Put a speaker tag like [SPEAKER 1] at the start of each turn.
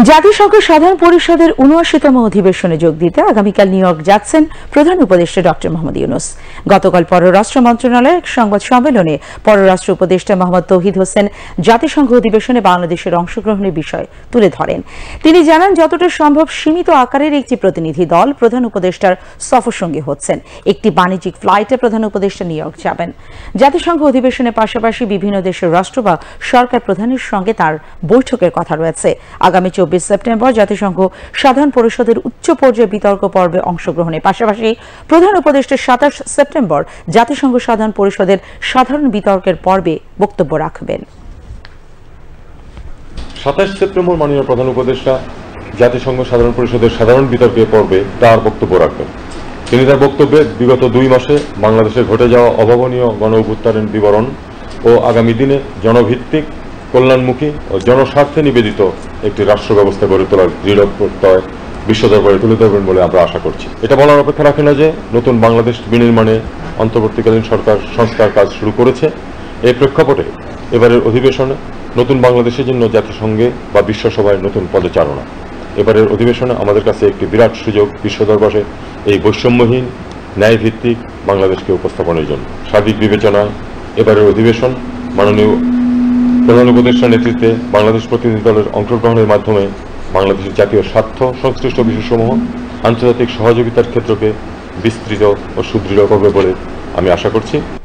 [SPEAKER 1] জাতিসংঘ সাধারণ পরিষদের ৭৯তম অধিবেশনে যোগ দিতে আগামীকাল নিউ ইয়র্ক যাচ্ছেন প্রধান উপদেষ্টা ডক্টর মোহাম্মদ ইউনূস। গতকাল পররাষ্ট্র মন্ত্রণালয়ের সংবাদ সম্মেলনে পররাষ্ট্র উপদেষ্টা মোহাম্মদ তৌহিদ হোসেন জাতিসংঘ অধিবেশনে বাংলাদেশের অংশগ্রহণের বিষয় তুলে ধরেন। তিনি জানান, যতটা সম্ভব সীমিত আকারের একটি প্রতিনিধি দল প্রধান উপদেষ্টার সফরসঙ্গী হচ্ছেন। একটি বাণিজ্যিক ফ্লাইটে প্রধান উপদেষ্টা নিউ ইয়র্ক যাবেন। জাতিসংঘ অধিবেশনের পাশাপাশি বিভিন্ন দেশের রাষ্ট্র বা সরকার প্রধানের সঙ্গে তার বৈঠকের কথা রয়েছে। আগামী ২৪ সেপ্টেম্বর জাতিসংঘ সাধারণ পরিষদের উচ্চ পর্যায়ে বিতর্ক পর্বে অংশগ্রহণের পাশাপাশি প্রধান উপদেষ্টা ২৭ সেপ্টেম্বর জাতিসংঘ সাধারণ পরিষদের সাধারণ বিতর্কের পর্বে বক্তব্য রাখবেন।
[SPEAKER 2] ২৭ সেপ্টেম্বর মাননীয় প্রধান উপদেষ্টা জাতিসংঘ সাধারণ পরিষদের সাধারণ বিতর্কের পর্বে তার বক্তব্য রাখবেন। তিনি তার বক্তব্যে বিগত ২ মাসে বাংলাদেশে ঘটে যাওয়া অভাবনীয় গণ অভ্যুত্থানের বিবরণ ও আগামী দিনে জনভিত্তিক, কল্যাণমুখী ও জনস্বার্থে নিবেদিত একটি রাষ্ট্র ব্যবস্থা গড়ে তোলার দৃঢ় প্রত্যয় বিশ্ব দরবারে তুলে ধরবেন বলে আমরা আশা করছি। এটা বলার অপেক্ষা রাখে না যে নতুন বাংলাদেশ বিনির্মাণে অন্তর্বর্তীকালীন সরকার সংস্কার কাজ শুরু করেছে। এই প্রেক্ষাপটে এবারের অধিবেশনে নতুন বাংলাদেশের জন্য জাতিসংঘে বা বিশ্বসভায় নতুন পদচারণা। এবারের অধিবেশনে আমাদের কাছে একটি বিরাট সুযোগ বিশ্ব দরবারে এই বৈষম্যহীন ন্যায়ভিত্তিক বাংলাদেশকে উপস্থাপনের জন্য। সার্বিক বিবেচনায় এবারের অধিবেশন মাননীয় প্রধান উপদেষ্টার নেতৃত্বে বাংলাদেশ প্রতিনিধি দলের অংশগ্রহণের মাধ্যমে বাংলাদেশের জাতীয় স্বার্থ সংশ্লিষ্ট বিষয়সমূহ আন্তর্জাতিক সহযোগিতার ক্ষেত্রকে বিস্তৃত ও সুদৃঢ় করবে বলে আমি আশা করছি।